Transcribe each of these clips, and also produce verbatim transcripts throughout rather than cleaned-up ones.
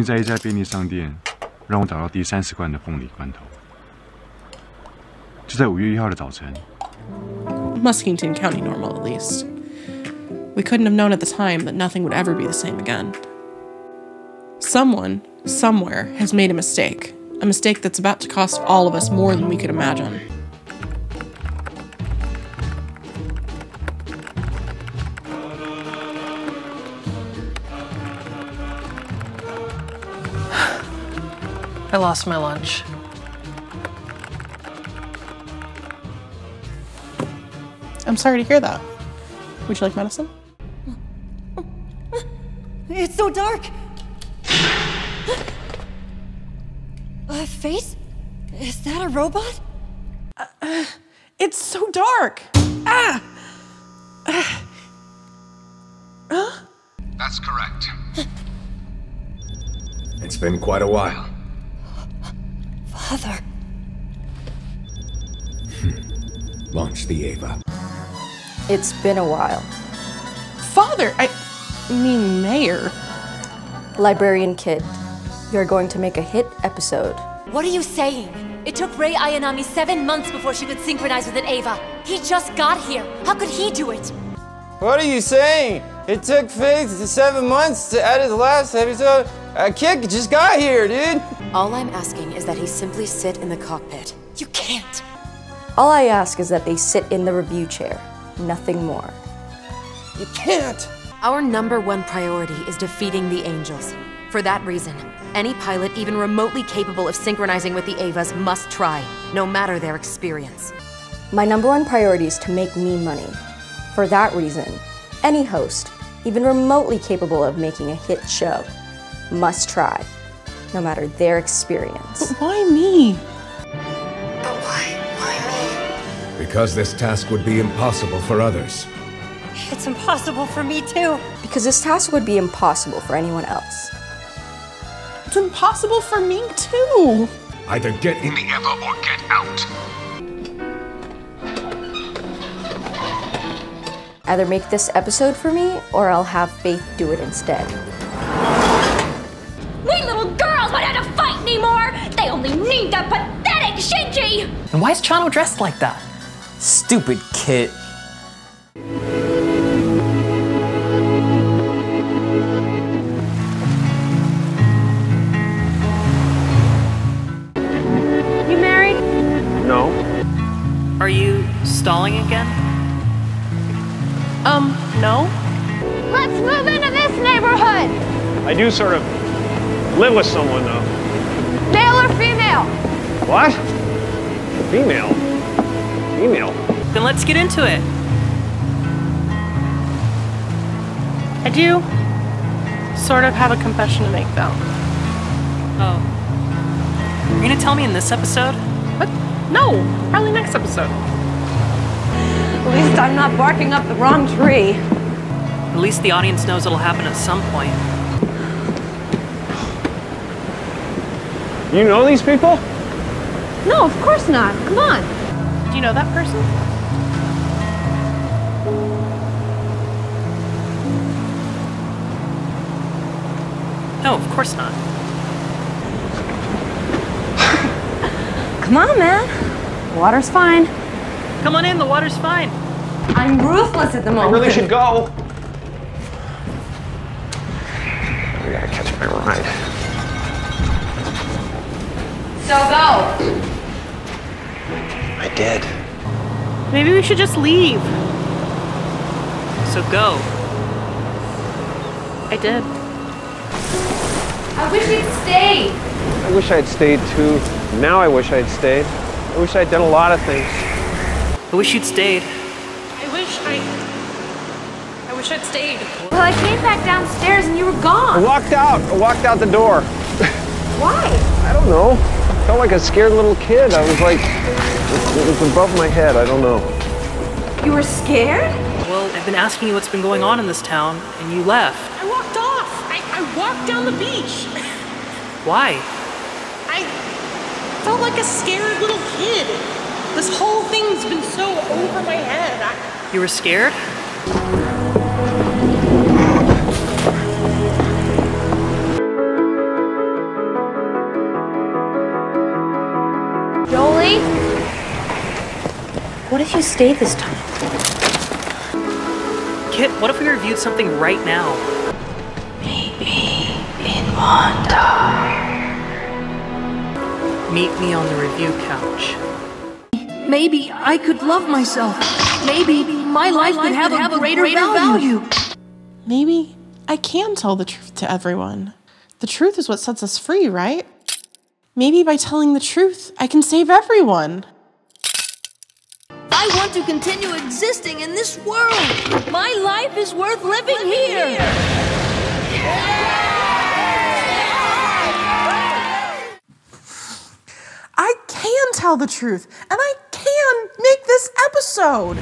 运在一家便利商店，让我找到第三十罐的凤梨罐头。就在五月一号的早晨。 Muskington County normal, at least. We couldn't have known at the time that nothing would ever be the same again. Someone, somewhere, has made a mistake. A mistake that's about to cost all of us more than we could imagine. I lost my lunch. I'm sorry to hear that. Would you like medicine? It's so dark! A face? Is that a robot? Uh, uh, it's so dark! Ah! Uh. Huh? That's correct. It's been quite a while. Father. Launch the Ava. It's been a while. Father! I mean Mayor. Librarian kid, you're going to make a hit episode. What are you saying? It took Rei Ayanami seven months before she could synchronize with an Ava. He just got here. How could he do it? What are you saying? It took Faith seven months to edit the last episode. A kid just got here, dude. All I'm asking is that he simply sit in the cockpit. You can't. All I ask is that they sit in the review chair. Nothing more. You can't! Our number one priority is defeating the Angels. For that reason, any pilot even remotely capable of synchronizing with the Avas must try, no matter their experience. My number one priority is to make me money. For that reason, any host, even remotely capable of making a hit show, must try, no matter their experience. But why me? But why? Why me? Because this task would be impossible for others. It's impossible for me too. Because this task would be impossible for anyone else. It's impossible for me too. Either get in the Eva or get out. Either make this episode for me, or I'll have Faith do it instead. We little girls won't have to fight anymore! They only need that pathetic Shinji! And why is Chano dressed like that? Stupid kid. You married? No. Are you stalling again? Um, no. Let's move into this neighborhood! I do sort of live with someone, though. Male or female? What? Female? Female? Then let's get into it. I do sort of have a confession to make, though. Oh. You're gonna tell me in this episode? What? No, probably next episode. At least I'm not barking up the wrong tree. At least the audience knows it'll happen at some point. You know these people? No, of course not. Come on. Do you know that person? No, of course not. Come on, man. Water's fine. Come on in, the water's fine. I'm ruthless at the moment. I really should go. I gotta catch my ride. So go. I did. Maybe we should just leave. So go. I did. I wish you'd stayed. I wish I'd stayed too. Now I wish I'd stayed. I wish I'd done a lot of things. I wish you'd stayed. I wish I... I wish I'd stayed. Well, I came back downstairs and you were I gone. walked out. I walked out the door. Why? I don't know. I felt like a scared little kid. I was like, it was above my head. I don't know. You were scared? Well, I've been asking you what's been going on in this town, and you left. I walked off. I, I walked down the beach. Why? I felt like a scared little kid. This whole thing's been so over my head. I... You were scared? What if you stay this time? Kit, what if we reviewed something right now? Maybe in one time. Meet me on the review couch. Maybe I could love myself. Maybe my life could have, have a greater, greater value. value. Maybe I can tell the truth to everyone. The truth is what sets us free, right? Maybe by telling the truth, I can save everyone. I want to continue existing in this world. My life is worth living here. I can tell the truth, and I can make this episode.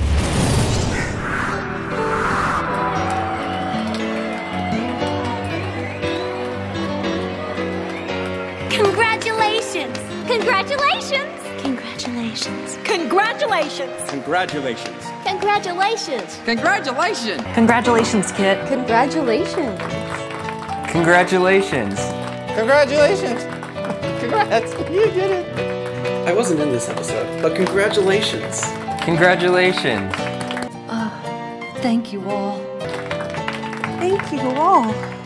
Congratulations! Congratulations! Congratulations. Congratulations! Congratulations. Congratulations! Congratulations. Congratulations, Kit. Congratulations. Congratulations. Congratulations. Congrats. You did it. I wasn't in this episode, but congratulations. Congratulations. Uh, thank you all. Thank you all.